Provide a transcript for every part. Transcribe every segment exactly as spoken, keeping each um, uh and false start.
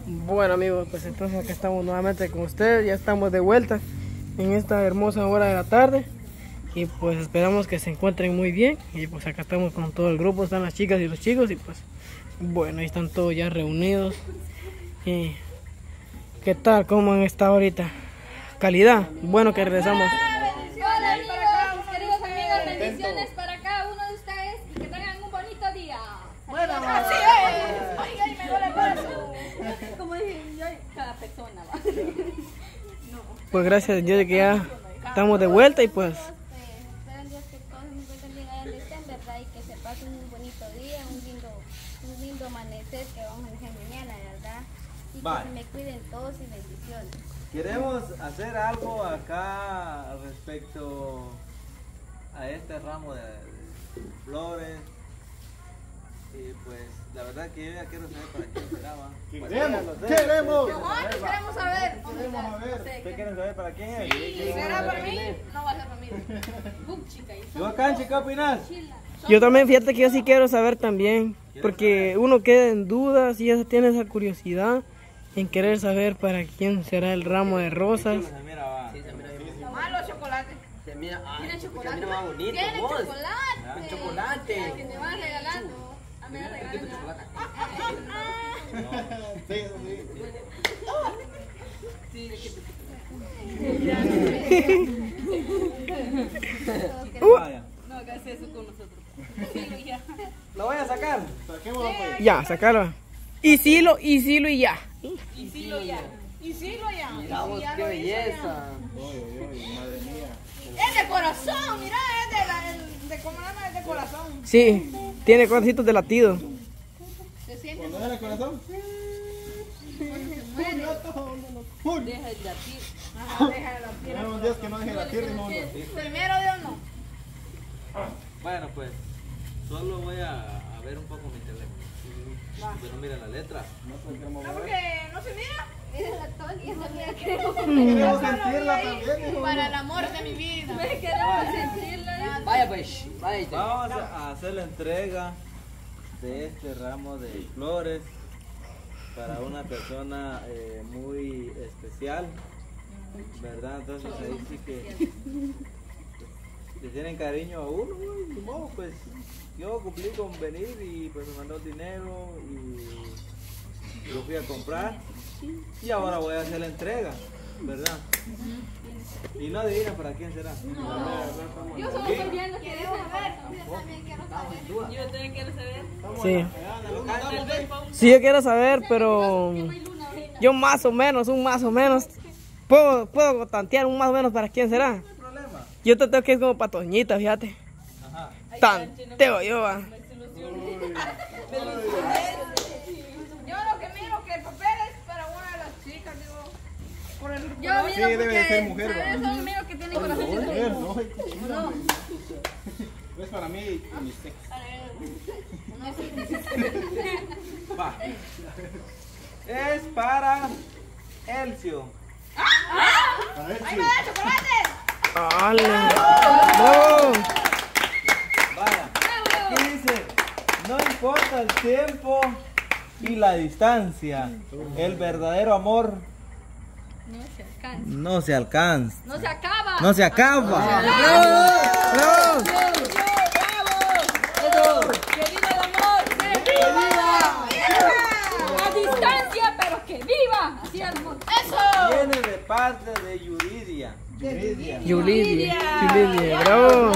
Bueno amigos, pues entonces acá estamos nuevamente con ustedes, ya estamos de vuelta en esta hermosa hora de la tarde y pues esperamos que se encuentren muy bien y pues acá estamos con todo el grupo, están las chicas y los chicos y pues bueno, ahí están todos ya reunidos. Y ¿qué tal? ¿Cómo han estado ahorita? ¿Calidad? Bueno que regresamos. Bendiciones para cada uno, queridos amigos, bendiciones para cada uno de ustedes y que tengan un bonito día. Bueno, así es. Oiga, y me duele el brazo. Como dije yo, cada persona va. Pues gracias a Dios que ya estamos de vuelta y pues Esperan Dios que todos se encuentren bien allá donde estén, ¿verdad? Y que se pasen un bonito día, un lindo, un lindo amanecer que vamos a dejar mañana, ¿verdad? Y que Bye. se me cuiden todos y bendiciones. Queremos hacer algo acá respecto a este ramo de, de flores. Y pues la verdad que yo ya quiero saber para quién será, va. Queremos, queremos. Nosotros queremos saber. Queremos a ver. ¿Ustedes quieren saber para quién es? Si será para mí, no va a ser para mí. Bum, chica, y ¿Tú acá, chica, qué opinas? yo también, fíjate que yo sí quiero saber también, porque uno queda en dudas y ya tiene esa curiosidad en querer saber para quién será el ramo de rosas. Se mira, va. Malo chocolate. Se mira, ay, Tiene se chocolate. mira más bonito, Tiene vos. chocolate. Chocolate. Que me van regalando. A mí me regalan. Sí, eso sí. Vaya. No hagas eso con nosotros. Sí, ya. ¿Lo voy a sacar? Saquémoslo pues. Ya, sacarlo. Y silo, y silo y ya. Y sí lo ya. Y sí lo ya. Mira vos, Ya qué lo hizo ya. belleza. Oye, oye, madre mía. Es de corazón, mira, es de, la, el- de cómo llama, es de corazón. Sí, tiene cuadritos de latido. Se siente. ¿Cuándo es el corazón? Full. Deja de latir. Ajá, deja de latir. Tenemos días que no deje la tierra y no. Primero Dios no. Bueno, pues solo voy a, a ver un poco mi teléfono. Pero mira la letra. No, porque no se mira. Miren la Tony, esa mía creo. Queremos sentirla también, hijo. Para el amor de mi vida. Me queremos sentirla. Vaya pues, vaya. Vamos a hacer la entrega de este ramo de flores para una persona eh, muy especial, ¿verdad? Entonces ahí sí que le tienen cariño a uno, y ni modo, pues yo cumplí con venir y pues me mandó dinero y lo fui a comprar y ahora voy a hacer la entrega, ¿verdad? Y no adivina para quién será. Yo solo estoy viendo que Queremos ver. Yo también quiero saber. Yo también quiero saber. Sí. Tal vez pa' un- Sí, yo quiero saber, pero yo más o menos, un más o menos. Puedo, puedo tantear un más o menos para quién será. problema. Yo te tengo que es como para Toñita, fíjate. Ajá. Tanteo yo, va. Yo lo que miro que el papel es para una de las chicas, digo. Por el yo miro Sí, debe de porque, ser mujer, ¿sabes? ¿va? Solo miro que tiene corazón. Mujer, no. Es para mí y mi sexo. Va. Es para Elcio. A ver ¡Ay, si. me da chocolate! ¡Hala! ¡Bravo! Vaya. Aquí dice, no importa el tiempo y la distancia, el verdadero amor No se alcanza. no se alcanza, No se acaba. no se acaba. ¡Bravo! ¡Que viva el amor! ¡Que viva! ¡Viva! A distancia, pero que viva. Así es, amor. ¡Eso! Viene de parte de Yuridia. Yuridia. Yulidia, Yulidia, bravo.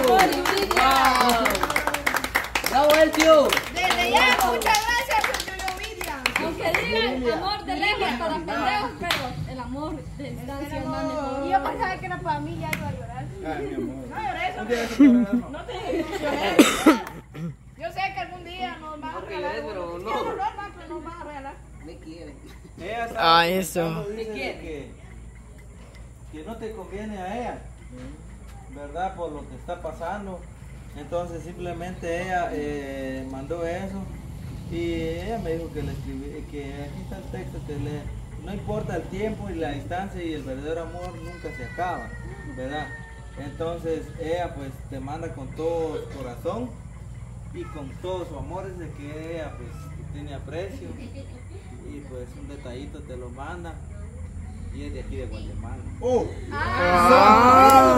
Bravo, el tío. Desde ya, muchas gracias por tu Vidia. Aunque digan amor de lejos para pendejos, pero el amor de distancia es más mejor. Y yo pensaba que era para mí, ya iba a llorar. Ay, mi amor. No llores, Un hombre. día eso te va a dar, no. No te Yo sé que algún día nos van a No regalar. llores, pero uno. no. Quiero hablar, ma, pero nos van a regalar. Me quieren. Ella está Ah, eso. comentando, dice de que, que no te conviene a ella, ¿verdad? Por lo que está pasando. Entonces simplemente ella eh, mandó eso y ella me dijo que le escribí, que aquí está el texto que le, no importa el tiempo y la distancia y el verdadero amor nunca se acaba, ¿verdad? Entonces ella pues te manda con todo su corazón y con todo su amor, es de que ella pues te tiene aprecio y pues un detallito te lo manda y es de aquí de Guatemala. Oh, Ah.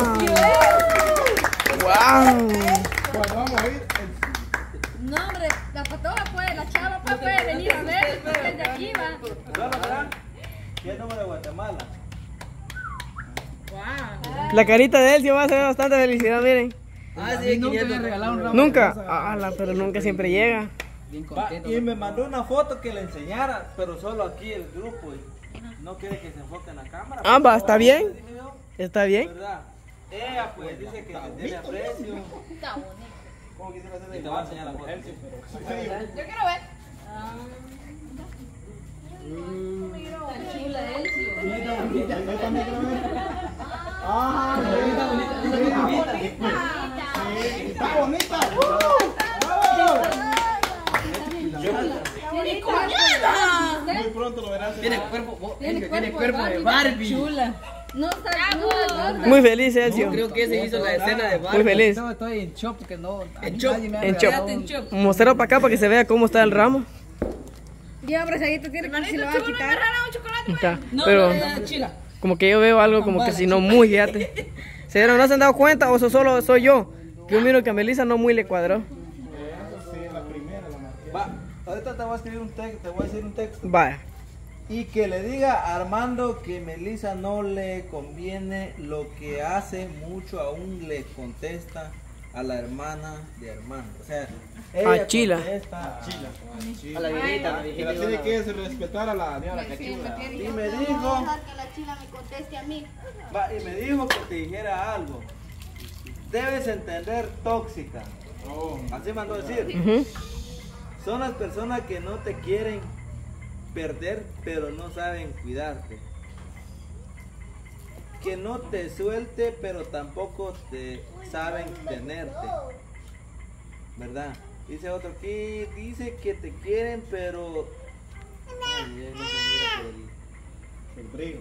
Wow. cuando vamos a ir, No, hombre, la patoja puede, la chava pues puede venir a ver, porque es de aquí va. Solo, ¿verdad? ¿Qué número de Guatemala? La carita de él sí va a ser bastante felicidad, miren. Ah, sí, nunca me regalaron un ramo. Nunca. Ah, la- pero nunca siempre llega. Bien Va, contento. y me mandó una foto que le enseñara, pero solo aquí el grupo. Y no quiere que se enfoque en la cámara. Ah, va, está bien. Dije yo, Está bien. ¿verdad? Ella pues dice que le tiene aprecio. Está bonito. ¿cómo quisiera hacer Y te voy a enseñar la foto. Yo quiero ver. Tan chula Elcio. Ah, bonita, bonita. Está bonita. Tiene cuerpo. Muy pronto lo verás. Tiene cuerpo, oh, Tiene Elcio, cuerpo, tiene cuerpo de Barbie. Chula. No está, no, no está. Muy feliz, Elcio. Creo que se hizo la escena de Barbie. Muy feliz. No, estoy en shock porque no. En shock. En shock. Mostrarlo para acá para que se vea cómo está el ramo. Ya, abrasadito tiene que se lo va a quitar. Está. Pero como que yo veo algo como que si no muy, fíjate. ¿Se dieron, no se han dado cuenta o eso solo soy yo? Yo miro que a Melissa no muy le cuadró. Va, ahorita te voy a escribir un texto, te voy a decir un texto. Vaya. Y que le diga a Armando que Melissa no le conviene lo que hace, mucho aún le contesta a la hermana de Armando. O sea, ella A Chila. contesta A la viejita, la Que viejita. la tiene que respetar a la señora cachula. y me No voy a dijo, dejar que la chila me conteste a mí. va, y me dijo que te dijera algo. Debes entender tóxica. Oh, Así mandó a decir. Ujú. Son las personas que no te quieren perder, pero no saben cuidarte. Que no te suelte, pero tampoco te saben tenerte. ¿Verdad? Dice otro aquí, dice que te quieren, pero... Ay, ay, no se mira por el- el brillo.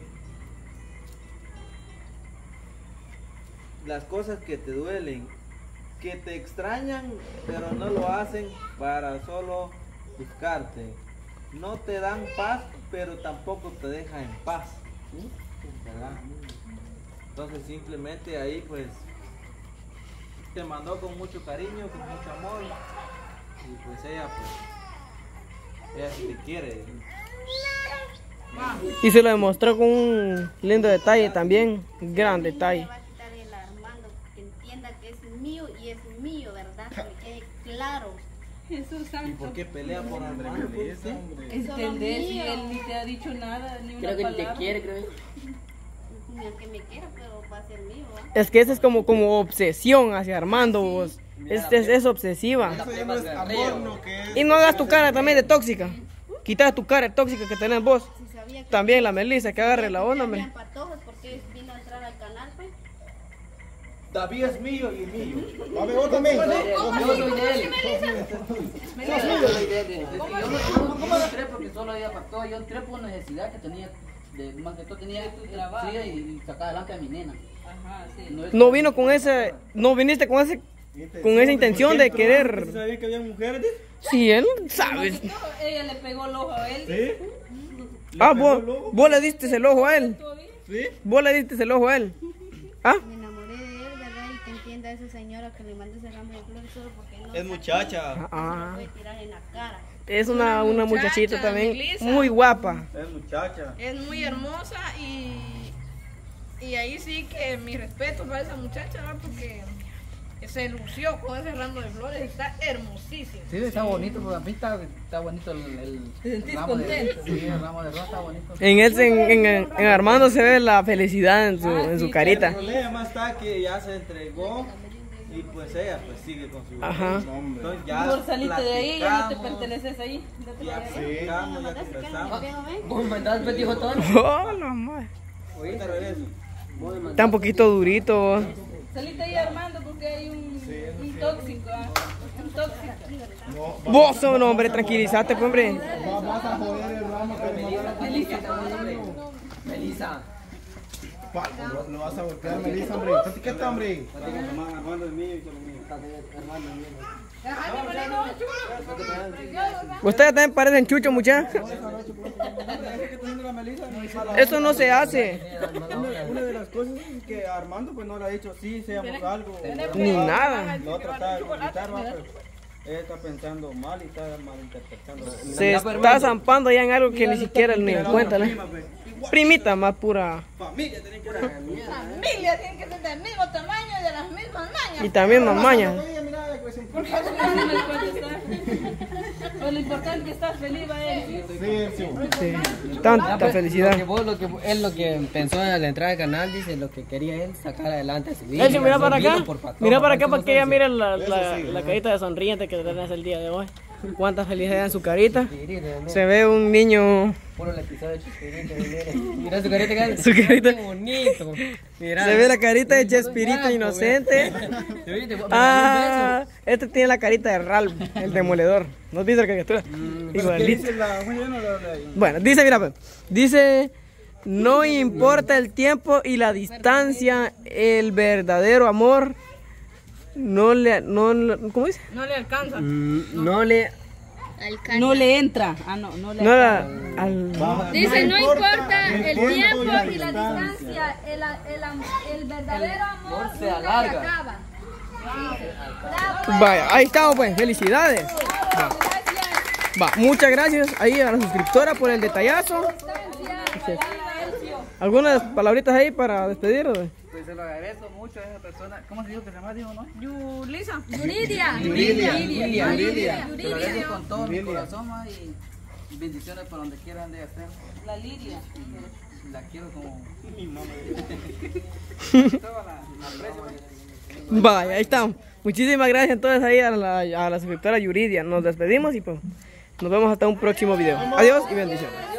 las cosas que te duelen, que te extrañan, pero no lo hacen para solo buscarte. No te dan paz, pero tampoco te dejan en paz. ¿Verdad? Entonces simplemente ahí pues te mandó con mucho cariño, con mucho amor. Y pues ella pues, ella sí te quiere. Y se lo demostró con un lindo detalle también. Gran detalle. Me va a quitar el Armando, que entienda que es mío y es mío, ¿verdad? Que me quede claro. Jesús ¿Y santo. por qué pelea por Armando? ¿Por qué? Entender si él ni te ha dicho nada, ni una Creo que ni te palabra. quiere, creo. Ni el que me quiera, pero va a ser mío, ¿va? Es que esa es como, como obsesión hacia Armando. Vos. Es, es, es obsesiva. Eso ya no es amor, no que es. Y no hagas tu cara también de tóxica. Quita tu cara tóxica que tenés vos. Si sabía que También la Melissa, que agarre la onda, hombre. habían patojos, porque vino a entrar al canal, pues. David es mío y mío. A ver, vos también. Yo soy de él. Yo soy de él. Yo no, yo no, yo no entré porque solo había factor. Yo entré por necesidad que tenía. De, más que todo tenía que trabajo y, y sacar adelante a mi nena. Ajá, sí. No es- No vino con ese, no viniste con ese, con esa intención de querer. ¿Sabían que había mujeres? Sí, él sabe. Ella le pegó el ojo a él. ¿Sí? Ah, vos, vos le diste el ojo a él. ¿Sí? Vos le diste el ojo a él. Ah, Me enamoré de él, ¿verdad? Y que entienda a esa señora que le mande ese ramo de flores solo porque no Es sabe muchacha. que se ah. lo puede tirar en la cara. Es una, una muchachita muchacha, también Melissa. muy guapa. Es muchacha. Es muy hermosa y, y ahí sí que mi respeto para esa muchacha, ¿va? Porque se lució con ese ramo de flores, está hermosísimo. Sí, está bonito, porque a mí está, está bonito el, el ¿Te sentís ramo de, contento? sí, el ramo de rosa está bonito. En él, se- en, en, en Armando se ve la felicidad en su, en su El carita. problema está que ya se entregó y pues ella pues sigue con su Ajá. Entonces ya Por salirte de ahí, ya no te platicamos, perteneces ahí. Date Ya para allá. platicamos, ya ¿Mandaste que no conversamos. me pego, ven? Vos me mandaste pues, dijo todo. Oh, la madre. Ahorita regreso. Vos me Está mandaste. un poquito durito. vos. Salite ahí Armando porque hay un, un tóxico, ¿ah? Un tóxico. Vos sos un hombre, tranquilízate, pues, hombre. Va- Vas a joder el ramo que le mandaron. Melissa. Pa, Lo lo vas a golpear, Melissa, hombre. ¿Qué está, hombre? Hermano mío y solo mío. Hermano mío. Ustedes también parecen chuchos, muchachos. Eso no se hace. Una, una de las cosas es que Armando pues no le ha dicho sí, seamos algo. Ni nada. Lo trata de invitar, va, pero él está pensando mal y está malinterpretando. Se está zampando ya en algo que ni siquiera ni en cuenta, ¿no? Primita más pura. Familia, tienen que Familia tiene que ser del mismo tamaño y de las mismas mañas. Y también más maña. Porque así no me cuenta estar. Pero lo importante es que estás feliz, va él. Sí, sí. Sí. Tanta Lo felicidad. que vos, lo que él lo que pensó en la entrada del canal, dice lo que quería él sacar adelante a su vida. Elsie, mira para acá. Mira para acá para que ella mire el la, la, la carita de sonriente que tenés el día de hoy. Cuánta felicidad en su carita. Se ve un niño. Puro el episodio de Chespirito, mira. Mira su carita, cara. Su carita. Qué bonito. Mira. Se ve la carita de Chespirito inocente. Ah, este tiene la carita de Ralph, el demoledor. ¿No has visto la caricatura? Igualito. Bueno, dice, mira, pues, dice, no importa el tiempo y la distancia, el verdadero amor no le, no, ¿cómo dice? No le alcanza. No le. No le entra. Ah, no, no le No la, al, Dice, no importa el tiempo y la distancia, el, el, am- el verdadero amor se nunca se alarga. acaba. Dice, bravo. vaya, ahí estamos pues, felicidades. Va. Va, muchas gracias ahí a la suscriptora por el detallazo. ¿Algunas palabritas ahí para despedirnos? Pues se lo agradezco mucho a esa persona. ¿Cómo se dijo que se llama? Dijo, ¿no? Yulisa. Yuridia. Yuridia, Yuridia. Yuridia. Se lo agradezco con todo mi corazón ma, y bendiciones por donde quieran de hacer. La Lidia. La quiero como Mi mamá. toda la, la aprecio. Vaya, ahí estamos. Muchísimas gracias entonces ahí a la, a la suscriptora Yuridia. Nos despedimos y pues nos vemos hasta un próximo video. Adiós y bendiciones.